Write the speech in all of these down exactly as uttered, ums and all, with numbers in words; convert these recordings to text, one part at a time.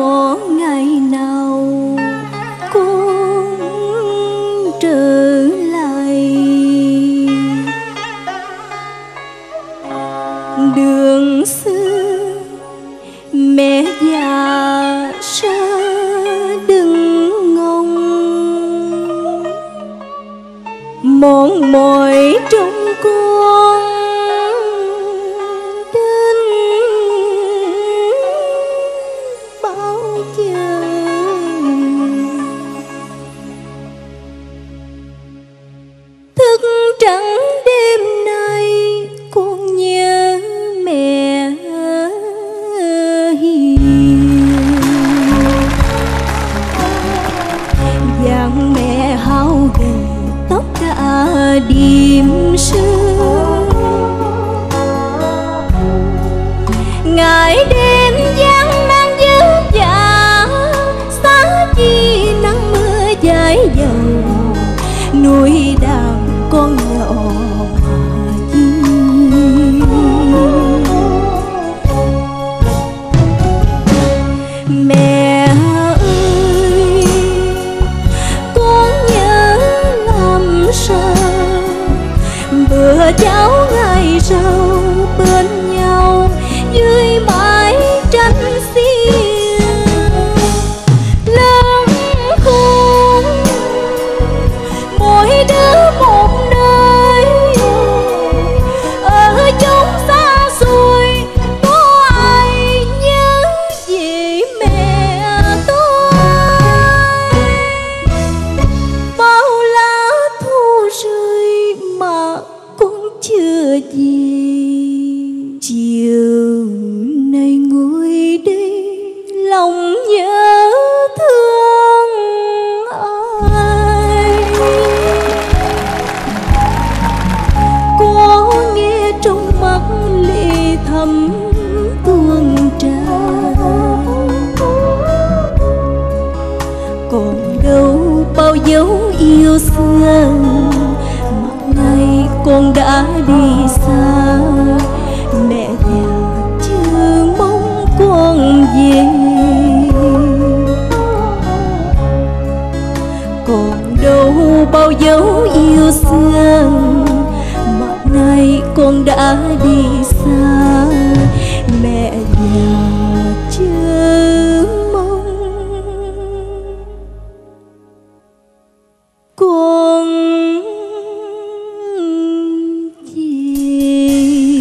có ngày nào con trở lại. Đường xưa mẹ già ra đừng ngông, mòn mỏi trong con đến bao giờ. Thức trắng đêm nay con nhớ mẹ hiền, dáng mẹ hao gầy tóc đã điềm sương. Ngày đêm gian nan vất vả, xa chi nắng mưa dài dầu, nuôi đàn con nhỏ mà chi. Mẹ ơi, con nhớ làm sao bữa cháu ngày sau bên nhau dưới mái tranh xiên. Lớn khôn mỗi đứa một nơi, ở chốn xa xôi có ai nhớ về mẹ tôi. Bao lá thu rơi mà con chưa về, chiều nay ngồi đây lòng nhớ thương ai. Có nghe trong mắt lệ thầm tuôn tràn, còn đâu bao dấu yêu xưa. Mặt này con đã đi xa, mẹ già chưa mong con về. Còn đâu bao dấu yêu xưa, mặt này con đã đi xa, mẹ già chưa mong con về.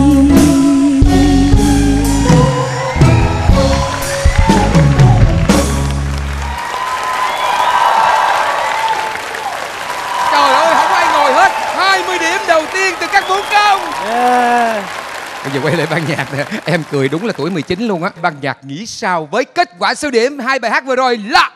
Trời ơi, không ai ngồi hết. hai mươi điểm đầu tiên từ các vũ công. Yeah. Bây giờ quay lại ban nhạc nè. Em cười đúng là tuổi mười chín luôn á. Ban nhạc nghĩ sao với kết quả số điểm hai bài hát vừa rồi là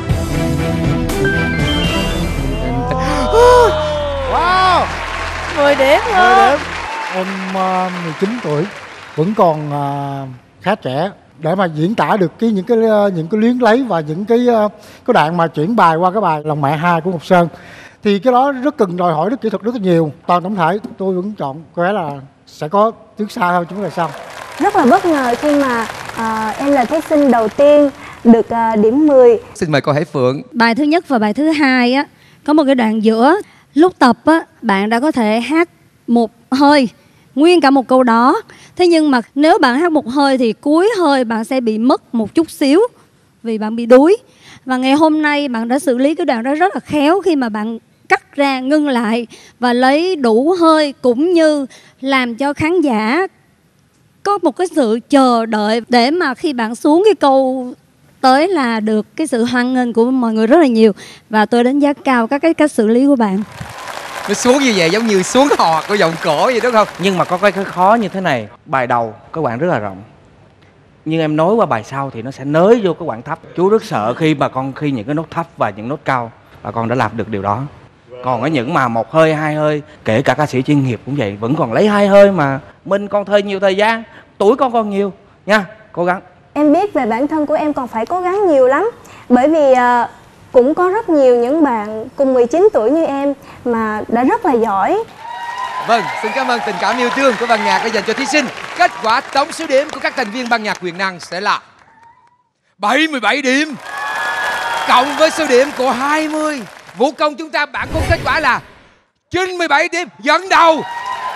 Wow, mười điểm mười luôn. điểm. Em uh, mười chín tuổi vẫn còn uh, khá trẻ để mà diễn tả được cái những cái uh, những cái luyến lấy và những cái uh, cái đoạn mà chuyển bài qua cái bài Lòng Mẹ Hai của Ngọc Sơn, thì cái đó rất cần đòi hỏi đức kỹ thuật rất là nhiều. Toàn tổng thể tôi vẫn chọn có lẽ là sẽ có tiến xa hơn chúng ta sau. Rất là bất ngờ khi mà uh, em là thí sinh đầu tiên được uh, điểm mười. Xin mời cô Hải Phượng. Bài thứ nhất và bài thứ hai á, có một cái đoạn giữa. Lúc tập á, bạn đã có thể hát một hơi nguyên cả một câu đó. Thế nhưng mà nếu bạn hát một hơi thì cuối hơi bạn sẽ bị mất một chút xíu vì bạn bị đuối. Và ngày hôm nay bạn đã xử lý cái đoạn đó rất là khéo khi mà bạn cắt ra, ngưng lại và lấy đủ hơi, cũng như làm cho khán giả có một cái sự chờ đợi để mà khi bạn xuống cái câu tới là được cái sự hoan nghênh của mọi người rất là nhiều. Và tôi đánh giá cao các cái cách xử lý của bạn. Nó xuống như vậy giống như xuống hò của giọng cổ vậy đúng không? Nhưng mà có cái khó như thế này. Bài đầu các bạn rất là rộng, nhưng em nối qua bài sau thì nó sẽ nới vô cái quãng thấp. Chú rất sợ khi mà con khi những cái nốt thấp và những nốt cao, và con đã làm được điều đó. Còn ở những mà một hơi, hai hơi, kể cả ca sĩ chuyên nghiệp cũng vậy, vẫn còn lấy hai hơi mà. Mình còn thời nhiều thời gian, tuổi con còn nhiều nha, cố gắng. Em biết về bản thân của em còn phải cố gắng nhiều lắm. Bởi vì uh, cũng có rất nhiều những bạn cùng mười chín tuổi như em mà đã rất là giỏi. Vâng, xin cảm ơn tình cảm yêu thương của ban nhạc đã dành cho thí sinh. Kết quả tổng số điểm của các thành viên ban nhạc Quyền Năng sẽ là bảy mươi bảy điểm cộng với số điểm của hai mươi. Vũ Công chúng ta bạn có kết quả là chín mươi bảy điểm, dẫn đầu.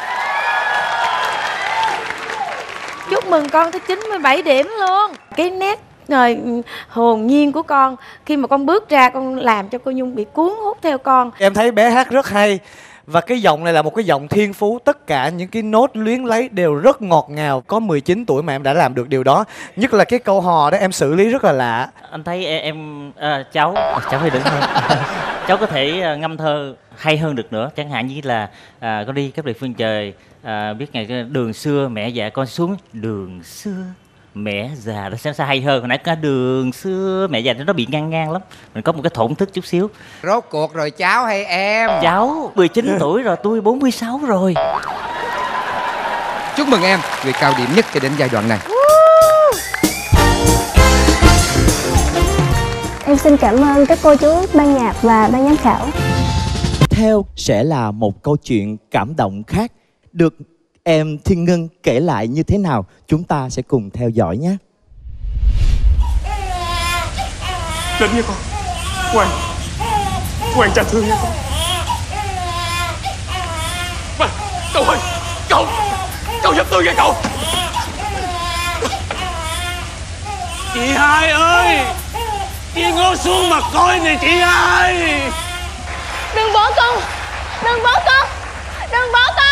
Chúc mừng con tới chín mươi bảy điểm luôn. Cái nét rồi hồn nhiên của con khi mà con bước ra, con làm cho cô Nhung bị cuốn hút theo con. Em thấy bé hát rất hay. Và cái giọng này là một cái giọng thiên phú. Tất cả những cái nốt luyến lấy đều rất ngọt ngào. Có mười chín tuổi mà em đã làm được điều đó. Nhất là cái câu hò đó em xử lý rất là lạ. Anh thấy em à, cháu à, cháu hay đứng hơn. Cháu có thể ngâm thơ hay hơn được nữa. Chẳng hạn như là à, con đi các địa phương trời, à, biết ngày đường xưa mẹ già con xuống đường xưa mẹ già, nó sẽ, sẽ hay hơn. Hồi nãy cái đường xưa mẹ già nó bị ngang ngang lắm. Mình có một cái thổn thức chút xíu. Rốt cuộc rồi cháu hay em? Cháu mười chín tuổi rồi, tôi bốn mươi sáu rồi. Chúc mừng em, người cao điểm nhất cho đến giai đoạn này. Em xin cảm ơn các cô chú ban nhạc và ban giám khảo. Theo sẽ là một câu chuyện cảm động khác, được em Thiên Ngân kể lại như thế nào, chúng ta sẽ cùng theo dõi nhé. Đến nha con. Ngoan, ngoan cha thương nha con. Mà, cậu ơi, cậu, cậu giúp tôi nha cậu. Chị hai ơi, chị ngó xuống mà coi nè chị hai. Đừng bỏ con, đừng bỏ con, đừng bỏ con.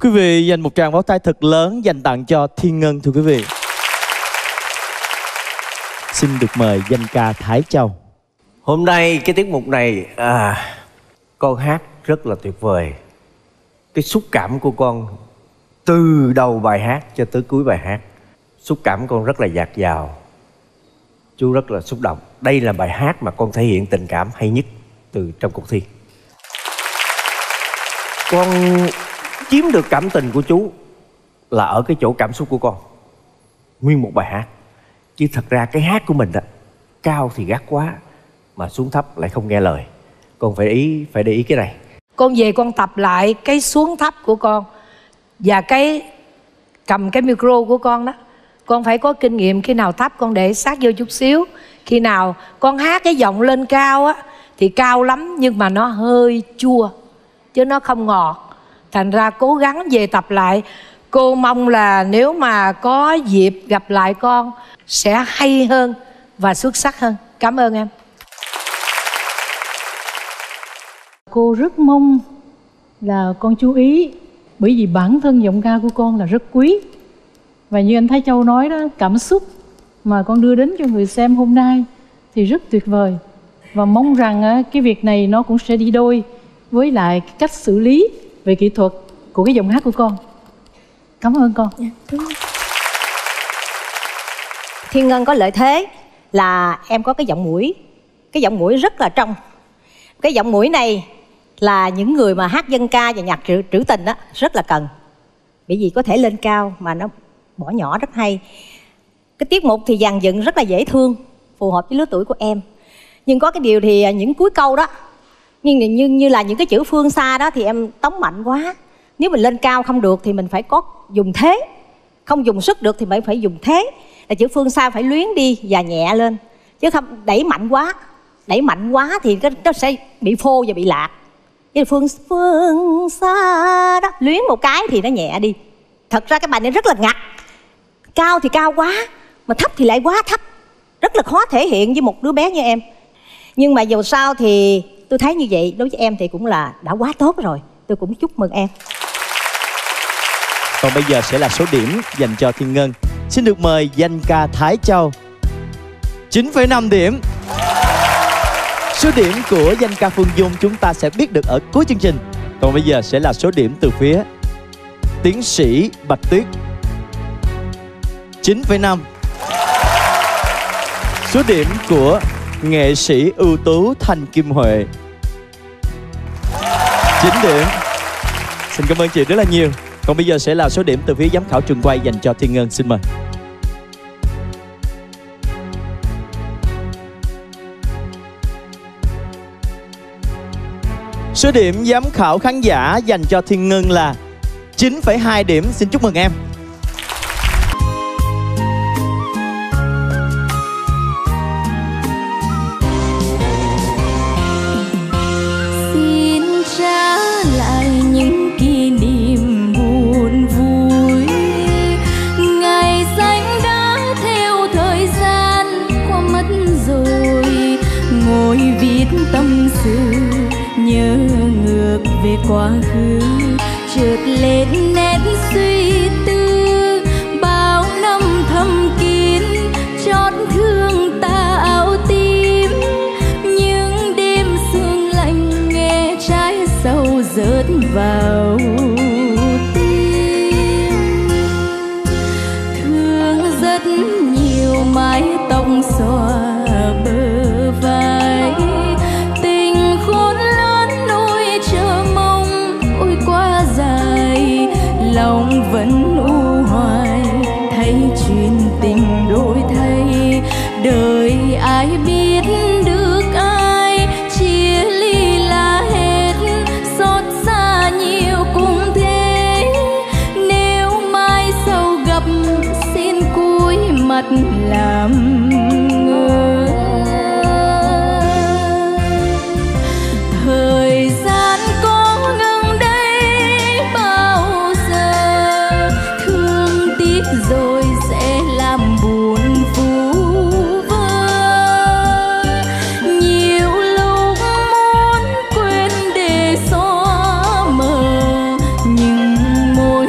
quý vị dành một tràng pháo tay thật lớn dành tặng cho Thiên Ngân thưa quý vị. Xin được mời danh ca Thái Châu. Hôm nay cái tiết mục này à, con hát rất là tuyệt vời. Cái xúc cảm của con từ đầu bài hát cho tới cuối bài hát, xúc cảm con rất là dạt dào. Chú rất là xúc động. Đây là bài hát mà con thể hiện tình cảm hay nhất từ trong cuộc thi. Con chiếm được cảm tình của chú là ở cái chỗ cảm xúc của con. Nguyên một bài hát. Chứ thật ra cái hát của mình đó, cao thì gắt quá mà xuống thấp lại không nghe lời. Con phải ý phải để ý cái này. Con về con tập lại cái xuống thấp của con và cái cầm cái micro của con đó. Con phải có kinh nghiệm, khi nào thấp con để sát vô chút xíu. Khi nào con hát cái giọng lên cao á thì cao lắm nhưng mà nó hơi chua chứ nó không ngọt. Thành ra cố gắng về tập lại. Cô mong là nếu mà có dịp gặp lại con sẽ hay hơn và xuất sắc hơn. Cảm ơn em. Cô rất mong là con chú ý, bởi vì bản thân giọng ca của con là rất quý. Và như anh Thái Châu nói đó, cảm xúc mà con đưa đến cho người xem hôm nay thì rất tuyệt vời. Và mong rằng cái việc này nó cũng sẽ đi đôi với lại cái cách xử lý về kỹ thuật của cái giọng hát của con. Cảm ơn con. Thiên Ngân có lợi thế là em có cái giọng mũi. Cái giọng mũi rất là trong. Cái giọng mũi này là những người mà hát dân ca và nhạc trữ, trữ tình đó rất là cần. Bởi vì có thể lên cao mà nó bỏ nhỏ rất hay. Cái tiết mục thì dàn dựng rất là dễ thương, phù hợp với lứa tuổi của em. Nhưng có cái điều thì những cuối câu đó, như, như, như là những cái chữ phương xa đó thì em tống mạnh quá. Nếu mình lên cao không được thì mình phải có dùng thế. Không dùng sức được thì mình phải dùng thế. Là chữ phương xa phải luyến đi và nhẹ lên. Chứ không đẩy mạnh quá. Đẩy mạnh quá thì nó sẽ bị phô và bị lạc. Chứ phương, phương xa đó, luyến một cái thì nó nhẹ đi. Thật ra cái bài này rất là ngặt. Cao thì cao quá, mà thấp thì lại quá thấp. Rất là khó thể hiện với một đứa bé như em. Nhưng mà dù sao thì tôi thấy như vậy, đối với em thì cũng là đã quá tốt rồi. Tôi cũng chúc mừng em. Còn bây giờ sẽ là số điểm dành cho Thiên Ngân. Xin được mời danh ca Thái Châu. chín phẩy năm điểm. Số điểm của danh ca Phương Dung chúng ta sẽ biết được ở cuối chương trình. Còn bây giờ sẽ là số điểm từ phía tiến sĩ Bạch Tuyết. chín phẩy năm. Số điểm của nghệ sĩ ưu tú Thanh Kim Huệ. chín điểm. Xin cảm ơn chị rất là nhiều. Còn bây giờ sẽ là số điểm từ phía giám khảo trường quay dành cho Thiên Ngân. Xin mời. Số điểm giám khảo khán giả dành cho Thiên Ngân là chín phẩy hai điểm. Xin chúc mừng em. Xin trả lại những kỷ niệm buồn vui, ngày xanh đã theo thời gian qua mất rồi. Ngồi viết tâm sự nhớ ngược về quá khứ, chợt lên nét suy tư. Bao năm thầm kín chót thương ta áo tím, những đêm sương lạnh nghe trái sầu rớt vào tim. Thương rất nhiều mái tóc xõa bờ vai, tình khôn lớn nỗi chờ mong ôi quá dài. Lòng vẫn u hoài thấy chuyện tình đổi thay, đời ai biết được ai chia ly là hết. Xót xa nhiều cũng thế, nếu mai sau gặp xin cúi mặt làm ngơ. Thời gian có ngừng đây bao giờ, thương tiếc rồi sẽ làm buồn vu vơ. Nhiều lúc muốn quên để xóa mờ, nhưng một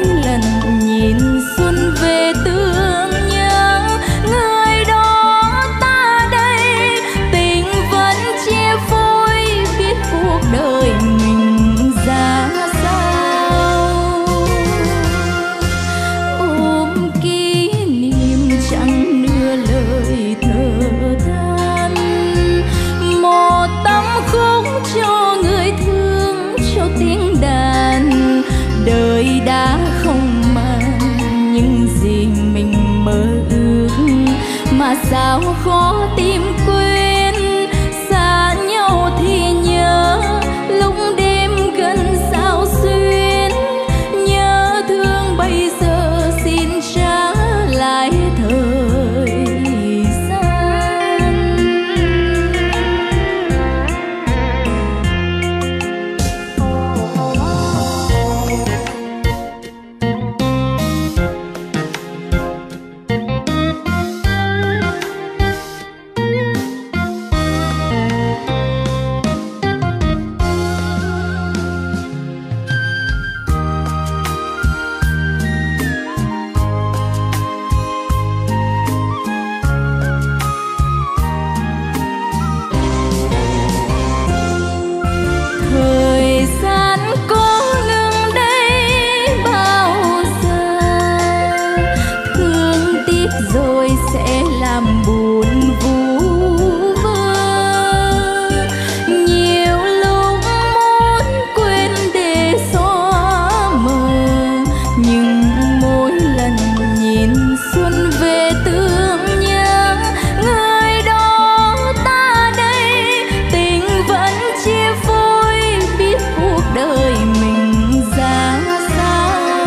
mà sao khó tìm quên. Xa nhau thì nhớ lúc đêm gần sao xuyên, nhớ thương bây giờ xin trả lại thời gian. Thời gian có ngừng đây bao giờ, thương tiếc rồi sẽ làm buồn vu vơ. Nhiều lúc muốn quên để xóa mờ, nhưng mỗi lần nhìn xuân về tương nhớ người đó ta đây. Tình vẫn chia phôi, biết cuộc đời mình ra sao.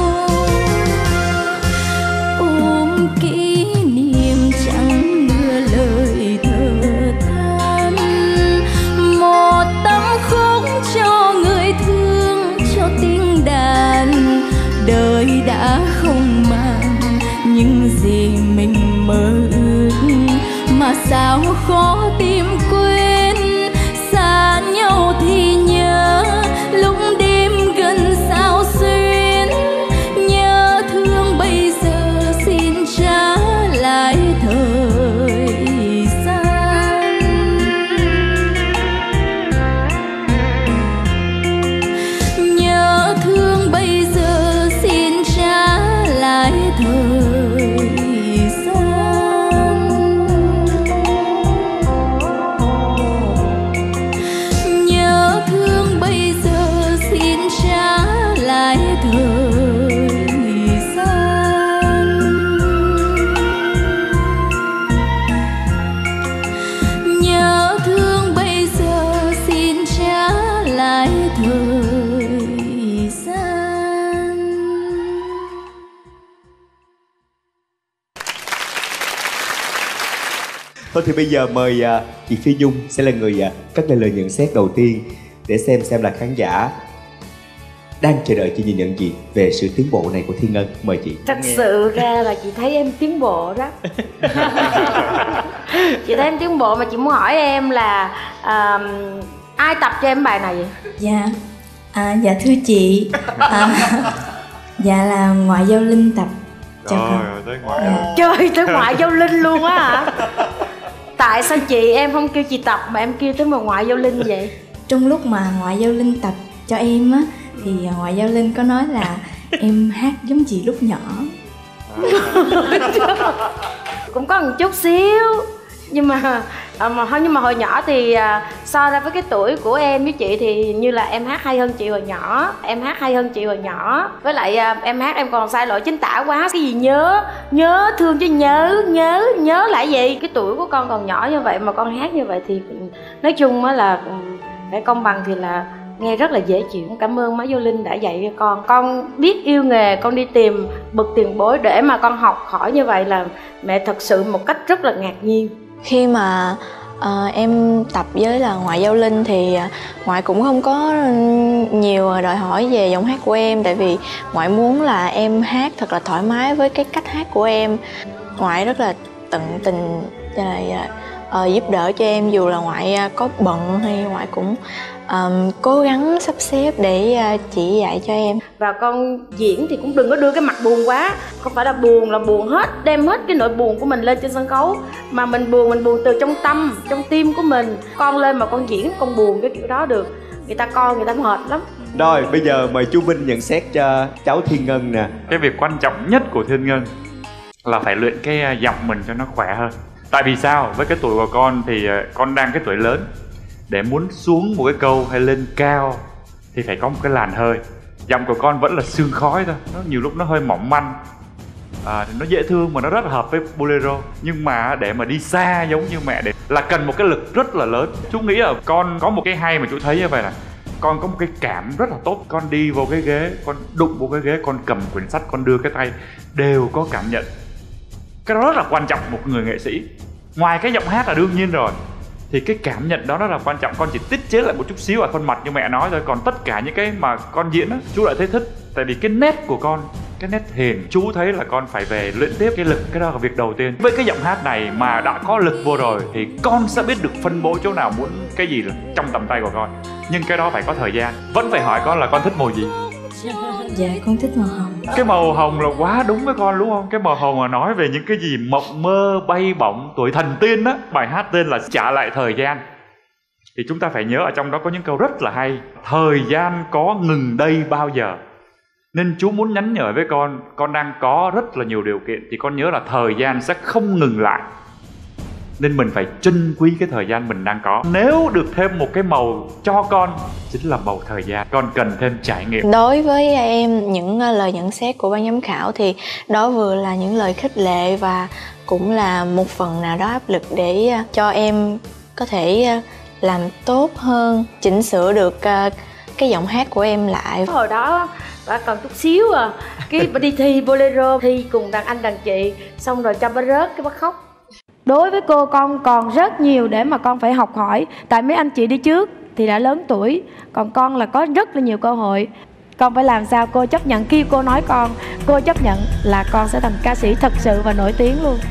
Ôm kỷ niệm chẳng đưa lời thở than, một tâm khúc cho người thương, cho tiếng đàn. Đời đã không màng những gì mình mơ ước, mà sao khó tìm quên. Xa nhau thì nhớ lúc đêm gần sao xuyên, nhớ thương bây giờ xin trả lại thời gian. Nhớ thương bây giờ xin trả lại thời gian. Nhớ thương bây giờ xin trả lại thời gian. Nhớ thương bây giờ xin trả lại thời gian. Thôi thì bây giờ mời à, chị Phi Nhung sẽ là người à, cất lên lời nhận xét đầu tiên để xem xem là khán giả đang chờ đợi chị nhìn nhận gì về sự tiến bộ này của Thiên Ngân. Mời chị. Thật sự ra là chị thấy em tiến bộ đó. Chị thấy em tiến bộ mà chị muốn hỏi em là à, ai tập cho em bài này vậy? Dạ, à, dạ thưa chị, à, dạ là ngoại giao Linh tập cho con. Tới ngoại Dạ. Trời, tới ngoại giao Linh luôn á hả? Tại sao chị em không kêu chị tập mà em kêu tới mà ngoại giao Linh vậy? Trong lúc mà ngoại giao Linh tập cho em á, thì ngoại giao Linh có nói là em hát giống chị lúc nhỏ. Cũng có một chút xíu, nhưng mà à, mà thôi nhưng mà hồi nhỏ thì à, so ra với cái tuổi của em với chị thì như là em hát hay hơn chị hồi nhỏ. Em hát hay hơn chị hồi nhỏ. Với lại à, em hát em còn sai lỗi chính tả quá. Cái gì nhớ, nhớ thương chứ nhớ, nhớ, nhớ lại gì. Cái tuổi của con còn nhỏ như vậy mà con hát như vậy thì nói chung á là để công bằng thì là nghe rất là dễ chịu. Cảm ơn má Giao Linh đã dạy cho con. Con biết yêu nghề, con đi tìm bậc tiền bối để mà con học hỏi như vậy là mẹ thật sự một cách rất là ngạc nhiên. Khi mà uh, em tập với là ngoại giao Linh thì uh, ngoại cũng không có nhiều đòi hỏi về giọng hát của em, tại vì ngoại muốn là em hát thật là thoải mái với cái cách hát của em. Ngoại rất là tận tình là uh, giúp đỡ cho em, dù là ngoại uh, có bận hay ngoại cũng um, cố gắng sắp xếp để uh, chỉ dạy cho em. Và con diễn thì cũng đừng có đưa cái mặt buồn quá. Không phải là buồn là buồn hết, đem hết cái nỗi buồn của mình lên trên sân khấu. Mà mình buồn, mình buồn từ trong tâm, trong tim của mình. Con lên mà con diễn, con buồn cái kiểu đó được, người ta coi người ta mệt lắm. Rồi bây giờ mời chú Vinh nhận xét cho cháu Thiên Ngân nè. Cái việc quan trọng nhất của Thiên Ngân là phải luyện cái giọng mình cho nó khỏe hơn. Tại vì sao? Với cái tuổi của con thì con đang cái tuổi lớn. Để muốn xuống một cái câu hay lên cao thì phải có một cái làn hơi. Giọng của con vẫn là sương khói thôi, nó nhiều lúc nó hơi mỏng manh. à, thì nó dễ thương mà nó rất là hợp với bolero. Nhưng mà để mà đi xa giống như mẹ để là cần một cái lực rất là lớn. Chú nghĩ là con có một cái hay mà chú thấy như vậy là con có một cái cảm rất là tốt. Con đi vô cái ghế, con đụng vô cái ghế, con cầm quyển sách, con đưa cái tay, đều có cảm nhận. Cái đó rất là quan trọng một người nghệ sĩ. Ngoài cái giọng hát là đương nhiên rồi, thì cái cảm nhận đó rất là quan trọng. Con chỉ tiết chế lại một chút xíu ở khuôn mặt như mẹ nói thôi. Còn tất cả những cái mà con diễn á, chú lại thấy thích. Tại vì cái nét của con, cái nét hiền, chú thấy là con phải về luyện tiếp cái lực. Cái đó là việc đầu tiên. Với cái giọng hát này mà đã có lực vô rồi thì con sẽ biết được phân bố chỗ nào muốn cái gì là trong tầm tay của con. Nhưng cái đó phải có thời gian. Vẫn phải hỏi con là con thích màu gì. Dạ con thích màu hồng. Cái màu hồng là quá đúng với con đúng không? Cái màu hồng mà nói về những cái gì mộng mơ, bay bổng, tuổi thần tiên á. Bài hát tên là Trả Lại Thời Gian. Thì chúng ta phải nhớ ở trong đó có những câu rất là hay. Thời gian có ngừng đây bao giờ. Nên chú muốn nhắn nhở với con, con đang có rất là nhiều điều kiện, thì con nhớ là thời gian sẽ không ngừng lại. Nên mình phải trân quý cái thời gian mình đang có. Nếu được thêm một cái màu cho con, chính là màu thời gian. Con cần thêm trải nghiệm. Đối với em, những lời nhận xét của ban giám khảo thì đó vừa là những lời khích lệ và cũng là một phần nào đó áp lực để cho em có thể làm tốt hơn, chỉnh sửa được cái giọng hát của em lại. Hồi đó bà còn chút xíu à, cái bà đi thi bolero, thi cùng đàn anh đàn chị, xong rồi cho bà rớt cái bà khóc. Đối với cô, con còn rất nhiều để mà con phải học hỏi. Tại mấy anh chị đi trước thì đã lớn tuổi, còn con là có rất là nhiều cơ hội. Con phải làm sao cô chấp nhận khi cô nói con, cô chấp nhận là con sẽ thành ca sĩ thật sự và nổi tiếng luôn.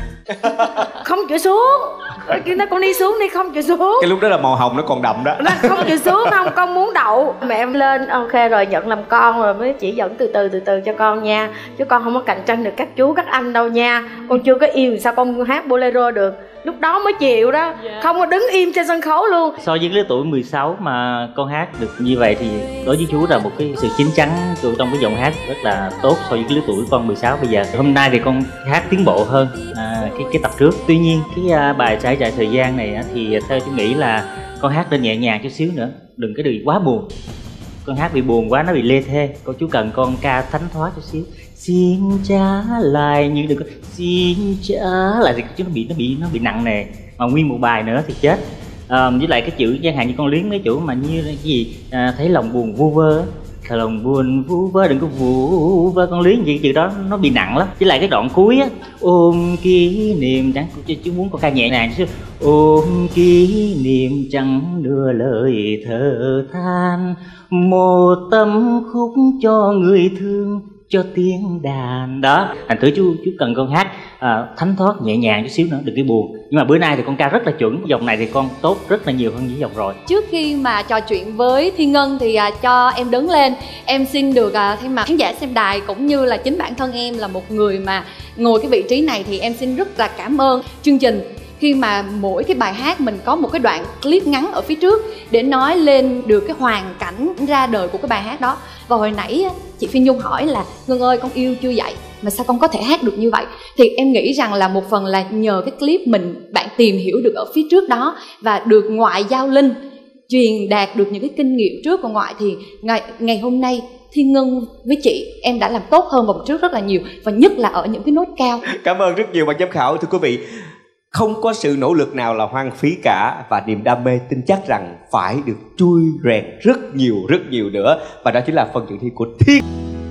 Không chịu xuống, khi nó con đi xuống đi, không chịu xuống. Cái lúc đó là màu hồng nó còn đậm đó. Nó không chịu xuống, không, con muốn đậu. Mẹ em lên, ok rồi nhận làm con rồi mới chỉ dẫn từ từ từ từ cho con nha. Chứ con không có cạnh tranh được các chú các anh đâu nha. Con chưa có yêu sao con hát bolero được. Lúc đó mới chịu đó, không có đứng im trên sân khấu luôn. So với lứa tuổi mười sáu mà con hát được như vậy thì đối với chú là một cái sự chín chắn trong cái giọng hát rất là tốt so với cái lứa tuổi con mười sáu bây giờ. Hôm nay thì con hát tiến bộ hơn à, cái cái tập trước. Tuy nhiên cái à, bài Trải Dài Thời Gian này á, thì theo chú nghĩ là con hát nên nhẹ nhàng chút xíu nữa, đừng cái đừng quá buồn. Con hát bị buồn quá nó bị lê thê. Cô chú cần con ca thánh thoát chút xíu. Xin trả lại, nhưng đừng có xin trả lại thì chứ nó bị nó bị nó bị nặng nề, mà nguyên một bài nữa thì chết. À, với lại cái chữ chẳng hạn như con luyến mấy chữ mà như cái gì à, thấy lòng buồn vu vơ, thấy lòng buồn vu vơ, đừng có vu vơ, con luyến gì chữ đó nó bị nặng lắm. Với lại cái đoạn cuối á, ôm kỷ niệm chẳng chứ muốn con ca nhẹ nhàng chứ, ôm kỷ niệm chẳng đưa lời thở than, một tâm khúc cho người thương, cho tiếng đàn đó. Thành thử chú chú cần con hát à, thánh thoát nhẹ nhàng chút xíu nữa, đừng cái buồn. Nhưng mà bữa nay thì con ca rất là chuẩn, dòng này thì con tốt rất là nhiều hơn những dòng rồi. Trước khi mà trò chuyện với Thiên Ngân thì à, cho em đứng lên, em xin được à, thay mặt khán giả xem đài cũng như là chính bản thân em là một người mà ngồi cái vị trí này thì em xin rất là cảm ơn chương trình. Khi mà mỗi cái bài hát mình có một cái đoạn clip ngắn ở phía trước để nói lên được cái hoàn cảnh ra đời của cái bài hát đó. Và hồi nãy chị Phi Nhung hỏi là Ngân ơi con yêu chưa vậy mà sao con có thể hát được như vậy, thì em nghĩ rằng là một phần là nhờ cái clip mình bạn tìm hiểu được ở phía trước đó và được ngoại giao linh truyền đạt được những cái kinh nghiệm trước của ngoại, thì ngày, ngày hôm nay Thiên Ngân với chị em đã làm tốt hơn vòng trước rất là nhiều, và nhất là ở những cái nốt cao. Cảm ơn rất nhiều ban giám khảo. Thưa quý vị, không có sự nỗ lực nào là hoang phí cả, và niềm đam mê tin chắc rằng phải được trui rèn rất nhiều rất nhiều nữa, và đó chính là phần dự thi của Thiên.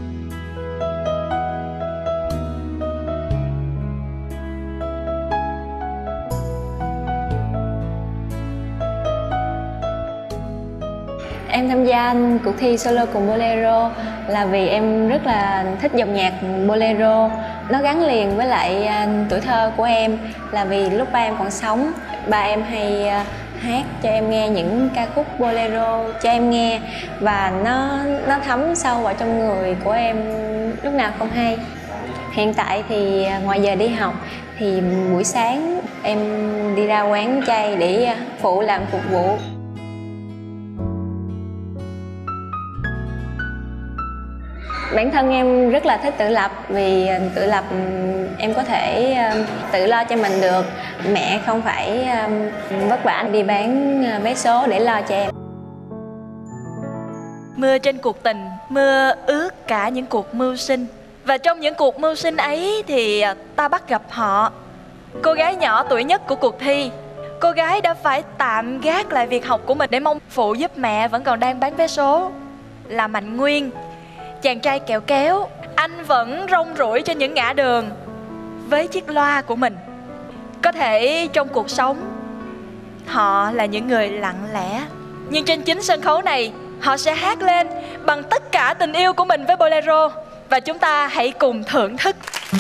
Em tham gia cuộc thi solo cùng bolero là vì em rất là thích dòng nhạc bolero. Nó gắn liền với lại tuổi thơ của em, là vì lúc ba em còn sống, ba em hay hát cho em nghe những ca khúc bolero cho em nghe, và nó nó thấm sâu vào trong người của em lúc nào không hay. Hiện tại thì ngoài giờ đi học thì buổi sáng em đi ra quán chay để phụ làm phục vụ. Bản thân em rất là thích tự lập, vì tự lập em có thể tự lo cho mình được. Mẹ không phải vất vả đi bán vé số để lo cho em. Mưa trên cuộc tình, mưa ướt cả những cuộc mưu sinh. Và trong những cuộc mưu sinh ấy thì ta bắt gặp họ, cô gái nhỏ tuổi nhất của cuộc thi. Cô gái đã phải tạm gác lại việc học của mình để mong phụ giúp mẹ vẫn còn đang bán vé số, là Mạnh Nguyên. Chàng trai kẹo kéo, anh vẫn rong ruổi trên những ngã đường với chiếc loa của mình. Có thể trong cuộc sống họ là những người lặng lẽ, nhưng trên chính sân khấu này họ sẽ hát lên bằng tất cả tình yêu của mình với bolero. Và chúng ta hãy cùng thưởng thức.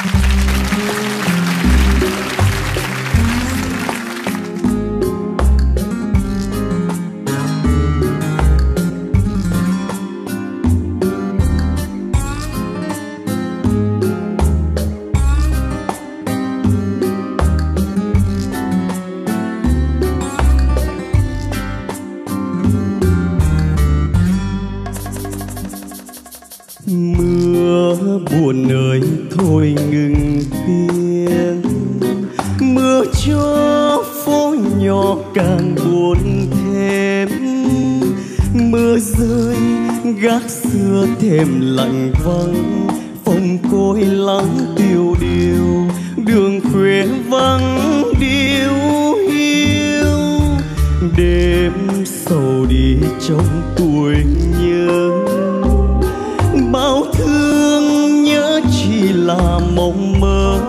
Mưa buồn ơi thôi ngừng tiếng, mưa cho phố nhỏ càng buồn thêm. Mưa rơi gác xưa thêm lạnh vắng, phòng côi lắng tiêu điều, đường khuya vắng điêu hiu. Đêm sầu đi trong tuổi nhớ, bao thương nhớ chỉ là mộng mơ.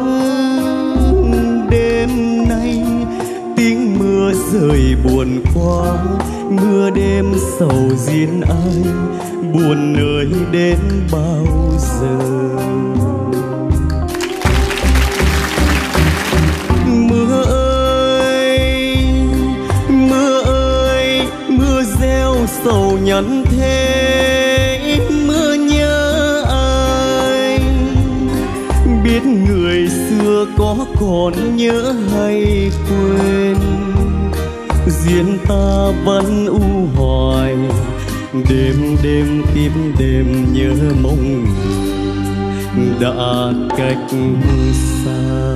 Đêm nay tiếng mưa rơi buồn quá, mưa đêm sầu riêng ai, buồn ơi đến bao giờ. Mưa ơi, mưa ơi, mưa gieo sầu nhắn thế. Biết người xưa có còn nhớ hay quên, riêng ta vẫn u hoài. Đêm đêm tiếp đêm nhớ mong đã cách xa.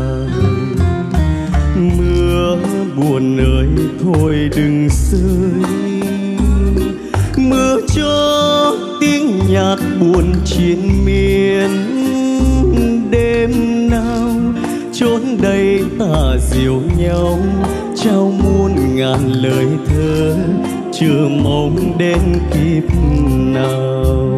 Mưa buồn ơi thôi đừng rơi, mưa cho tiếng nhạc buồn triền miên. Đêm nào chốn đây ta dìu nhau, trao muôn ngàn lời thơ, chưa mong đến kiếp nào.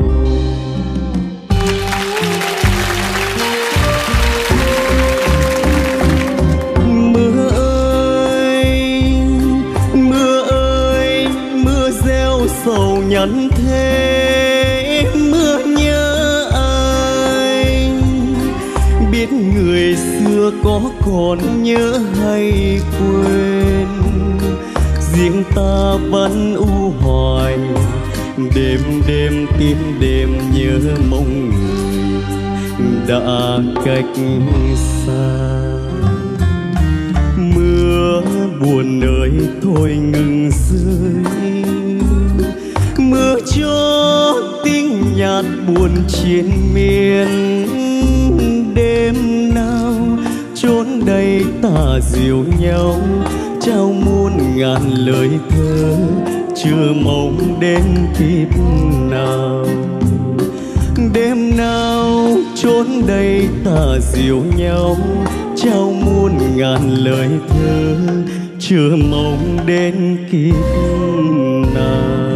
Mưa ơi, mưa ơi, mưa gieo sầu nhắn thế. Mưa nhớ biết người xưa có còn nhớ hay quên, riêng ta vẫn u hoài. Đêm đêm tiếp đêm nhớ mong người đã cách xa. Mưa buồn ơi thôi ngừng rơi, mưa cho tiếng nhạc buồn triền miên. Đêm nào chốn đây ta dìu nhau, trao muôn ngàn lời thơ, chưa mong đến kiếp nào. Đêm nào chốn đây ta dìu nhau, trao muôn ngàn lời thơ, chưa mong đến kiếp nào.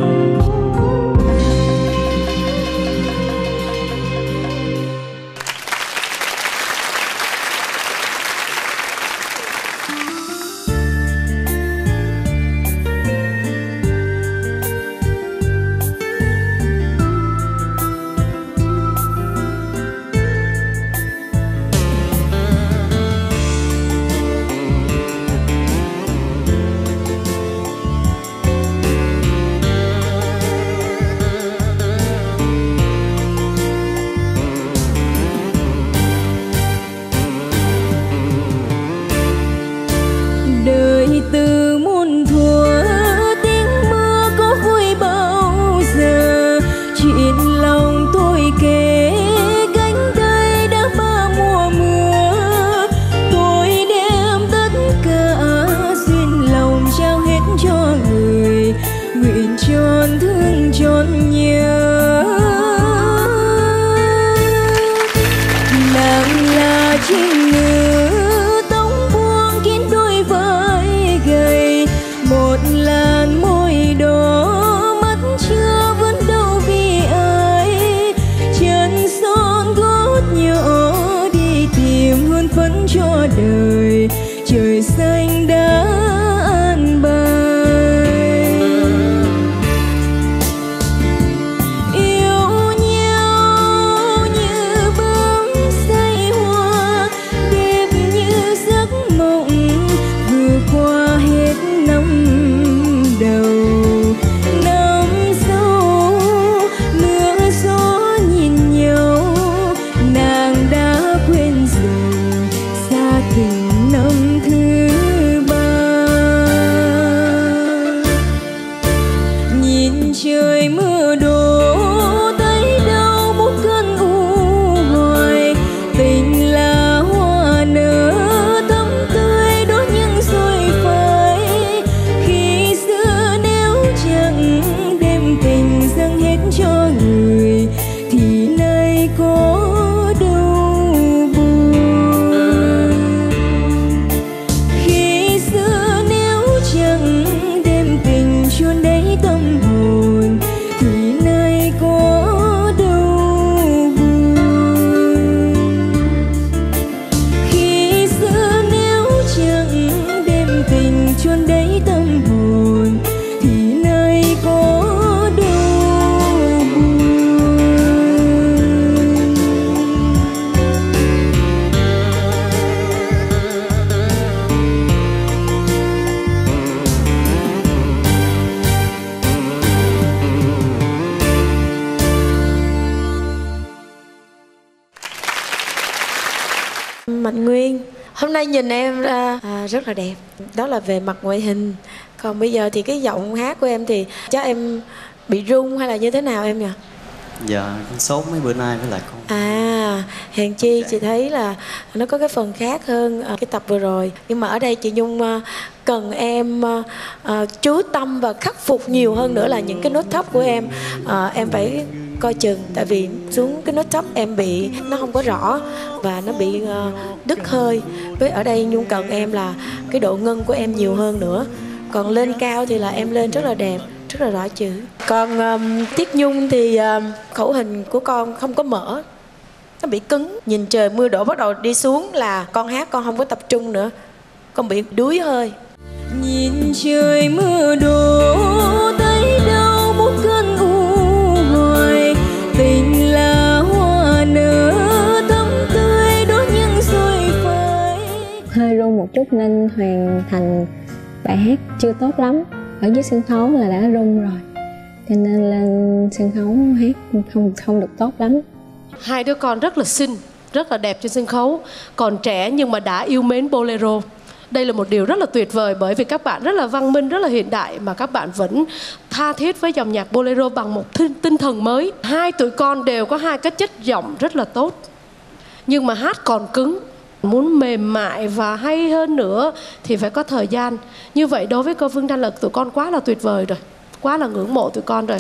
nay nhìn em à, à, rất là đẹp. Đó là về mặt ngoại hình. Còn bây giờ thì cái giọng hát của em thì chắc em bị rung hay là như thế nào em nhỉ? Dạ, con sốt mấy bữa nay với lại con. À, hèn chi chị thấy là nó có cái phần khác hơn cái tập vừa rồi. Nhưng mà ở đây chị Nhung cần em uh, chú tâm và khắc phục nhiều hơn nữa là những cái nốt thấp của em. uh, Em phải coi chừng, tại vì xuống cái nốt thấp em bị nó không có rõ và nó bị uh, đứt hơi. Với ở đây Nhung cần em là cái độ ngân của em nhiều hơn nữa. Còn lên cao thì là em lên rất là đẹp, rất là rõ chữ. Còn um, Tiết Nhung thì um, khẩu hình của con không có mở, nó bị cứng. Nhìn trời mưa đổ bắt đầu đi xuống là con hát con không có tập trung nữa, con bị đuối hơi. Nhìn trời mưa đổ tới đâu một cơn u hoài, tình là hoa nở thắm tươi đốt những rồi phai. Hơi run một chút nên hoàn thành bài hát chưa tốt lắm. Ở dưới sân khấu là đã run rồi, cho nên lên sân khấu hát không không được tốt lắm. Hai đứa con rất là xinh, rất là đẹp trên sân khấu, còn trẻ nhưng mà đã yêu mến bolero. Đây là một điều rất là tuyệt vời, bởi vì các bạn rất là văn minh, rất là hiện đại mà các bạn vẫn tha thiết với dòng nhạc bolero bằng một tinh thần mới. Hai tụi con đều có hai cái chất giọng rất là tốt, nhưng mà hát còn cứng. Muốn mềm mại và hay hơn nữa thì phải có thời gian. Như vậy đối với cô Phương Thanh là tụi con quá là tuyệt vời rồi, quá là ngưỡng mộ tụi con rồi.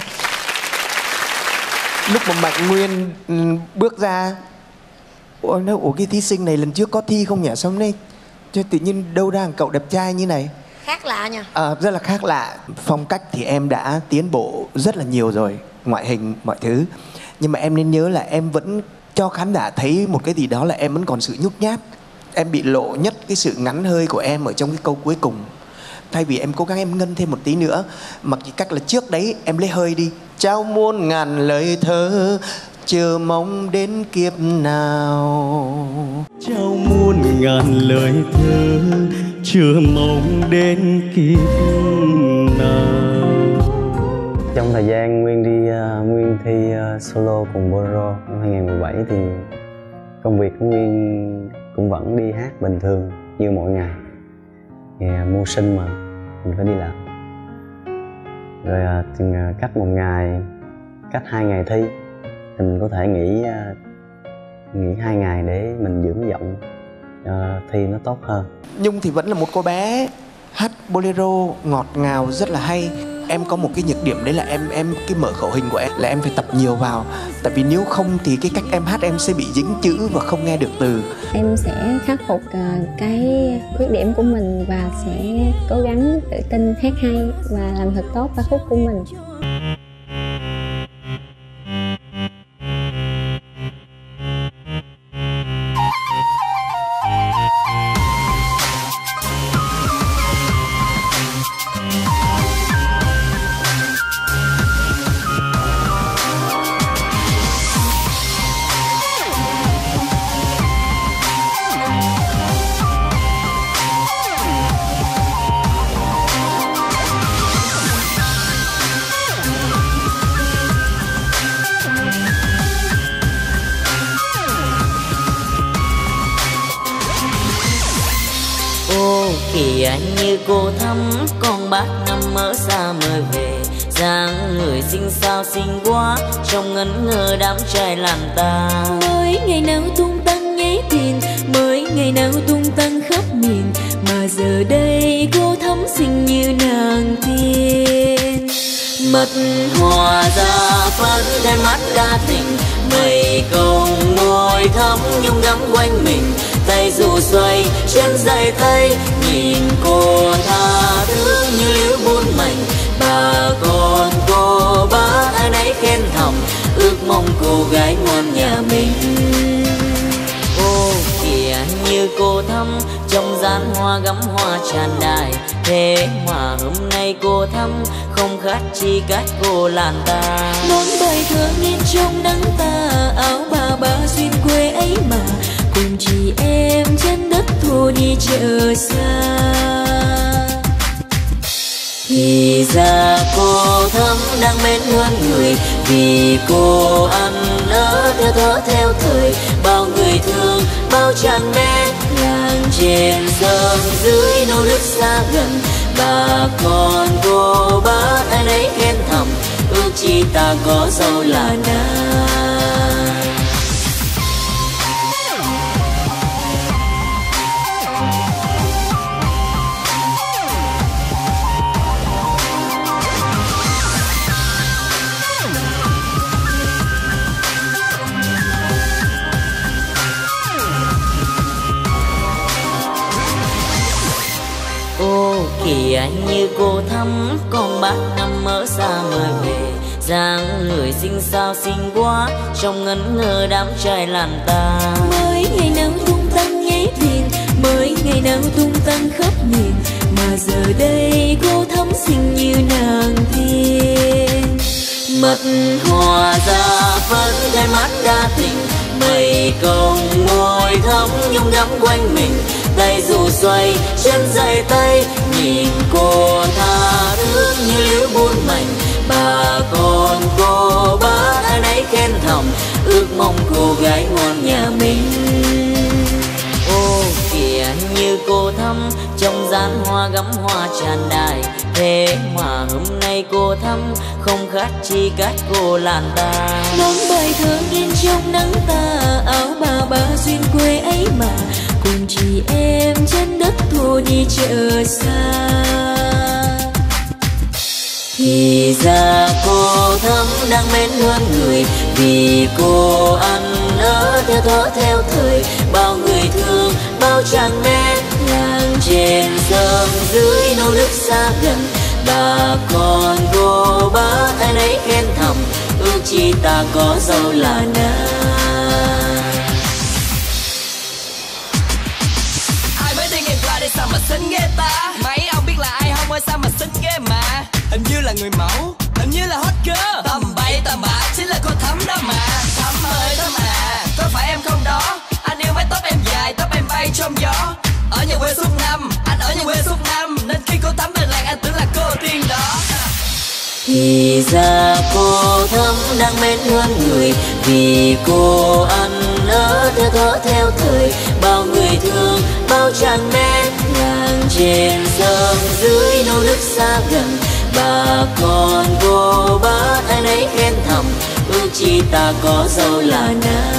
Lúc mà Mạnh Nguyên bước ra, ủa, nó, ủa cái thí sinh này lần trước có thi không nhỉ? Sao nay cho tự nhiên đâu ra một cậu đẹp trai như này? Khác lạ nha. À, rất là khác lạ. Phong cách thì em đã tiến bộ rất là nhiều rồi, ngoại hình, mọi thứ. Nhưng mà em nên nhớ là em vẫn cho khán giả thấy một cái gì đó là em vẫn còn sự nhút nhát. Em bị lộ nhất cái sự ngắn hơi của em ở trong cái câu cuối cùng. Thay vì em cố gắng em ngân thêm một tí nữa, mặc chỉ cách là trước đấy em lấy hơi đi. Trao muôn ngàn lời thơ, chờ mong đến kiếp nào. Trao muôn ngàn lời thơ, chờ mong đến kiếp nào. Trong thời gian Nguyên đi uh, Nguyên thi uh, solo cùng bolero năm hai không một bảy thì công việc của Nguyên cũng vẫn đi hát bình thường như mọi ngày. Thì uh, mưu sinh mà mình phải đi làm. Rồi uh, cách một ngày, cách hai ngày thi thì mình có thể nghỉ uh, nghỉ hai ngày để mình dưỡng giọng uh, thi nó tốt hơn. Nhung thì vẫn là một cô bé hát bolero ngọt ngào rất là hay. Em có một cái nhược điểm đấy là em em cái mở khẩu hình của em là em phải tập nhiều vào. Tại vì nếu không thì cái cách em hát em sẽ bị dính chữ và không nghe được từ. Em sẽ khắc phục uh, cái khuyết điểm của mình và sẽ cố gắng tự tin hát hay và làm thật tốt ca khúc của mình. Kìa như cô thắm con bác năm ở xa mời về, dáng người xinh xao xinh quá trong ngẩn ngơ đám trai làng ta. Mới ngày nào tung tăng nhảy tiền, mới ngày nào tung tăng khắp miền, mà giờ đây cô thắm xinh như nàng tiên. Mật hoa ra phấn đôi mắt đa tình, mây cầu môi thắm nhung gắm quanh mình. Tay dù xoay chân dài tay, nhìn cô tha thứ như liễu buôn mảnh. Bà con cô bác ai nấy khen thầm, ước mong cô gái ngoan nhà mình. Ô kìa như cô thắm trong gian hoa gắm hoa tràn đài, thế mà hôm nay cô thắm không khác chi cách cô làn ta. Bốn bài thơ nghiêng trong đắng ta, áo bà ba duyên quê ấy mà, cùng chị em trên đất thô đi chợ xa. Thì ra cô thắm đang mến hơn người, vì cô ăn ở theo thở theo thời. Bao người thương, bao chàng bé làng trên sông dưới nô nước xa gần. Bà con cô bác ai nấy khen thầm, ước chi ta có dâu là na. Ô kìa như cô thắm con bác năm ở xa mời về, dáng người xinh xao xinh quá trong ngẩn ngơ đám trai làn ta. Mới ngày nào tung tăng nhảy thuyền, mới ngày nào tung tăng khắp miền, mà giờ đây cô thắm xinh như nàng tiên. Mật hòa ra phấn gai mắt đa tình, mây cong môi thắm nhung đắm quanh mình. Tay dù xoay chân dày tay, nhìn cô tha thước như liễu buôn mảnh. Bà con cô bác ai nấy khen thầm, ước mong cô gái ngon nhà mình. Ô kìa như cô thắm trong gian hoa gắm hoa tràn đài, thế mà hôm nay cô thắm không khác chi cách cô làn ta. Ngóng bài thơ in trong nắng ta, áo bà ba duyên quê ấy mà, cùng chị em trên đất thô đi chợ xa. Thì ra cô thắm đang mến hơn người, vì cô ăn ở theo gió theo thời. Bao người thương bao chàng mến ngang trên sông dưới nô nước xa gần. Bà con cô bác ai nấy khen thầm, ước chi ta có dâu là na. Ai mới đi ngày qua đây sao mà xinh ghê ta? Mấy ông biết là ai không ơi sao mà xinh ghê mà. Hình như là người mẫu, hình như là hot girl. Tầm bậy tầm bạ chính là cô Thắm đó mà. Thắm ơi Thắm à, có phải em không đó? Anh yêu mái tóc em dài, tóc em bay trong gió. Ở nhà quê suốt năm, anh ở nhà quê suốt năm, nên khi cô Thắm về làng anh tưởng là cô tiên đó. Thì ra cô Thắm đang mến hơn người, vì cô ăn ở theo gió theo thời. Bao người thương bao chàng mến ngang trên sông dưới nô nước xa gần. Bà con cô bác ai nấy khen thầm, ước chi ta có dâu là na.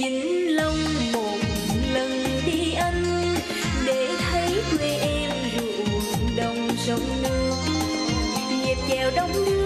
Vĩnh Long một lần đi anh, để thấy quê em ruộng đồng sông nước, nhịp chèo đông đưa